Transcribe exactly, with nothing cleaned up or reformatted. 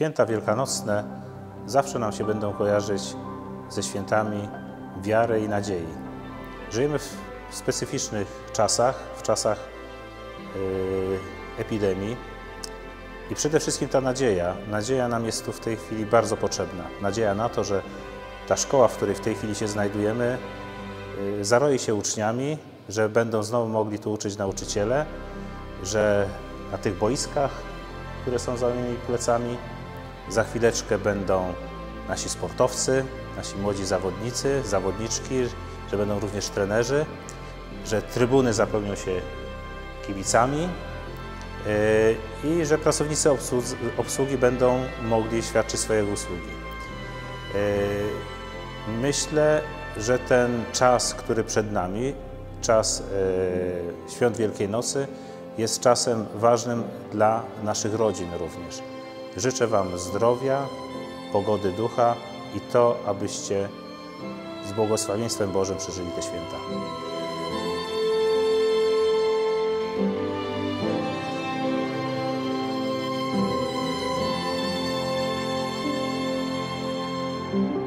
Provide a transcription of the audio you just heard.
Święta wielkanocne zawsze nam się będą kojarzyć ze świętami wiary i nadziei. Żyjemy w specyficznych czasach, w czasach yy, epidemii i przede wszystkim ta nadzieja. Nadzieja nam jest tu w tej chwili bardzo potrzebna. Nadzieja na to, że ta szkoła, w której w tej chwili się znajdujemy, yy, zaroi się uczniami, że będą znowu mogli tu uczyć nauczyciele, że na tych boiskach, które są za moimi plecami, za chwileczkę będą nasi sportowcy, nasi młodzi zawodnicy, zawodniczki, że będą również trenerzy, że trybuny zapełnią się kibicami yy, i że pracownicy obsługi, obsługi będą mogli świadczyć swoje usługi. Yy, myślę, że ten czas, który przed nami, czas yy, Świąt Wielkiej Nocy, jest czasem ważnym dla naszych rodzin również. Życzę Wam zdrowia, pogody ducha i to, abyście z błogosławieństwem Bożym przeżyli te święta. Thank you.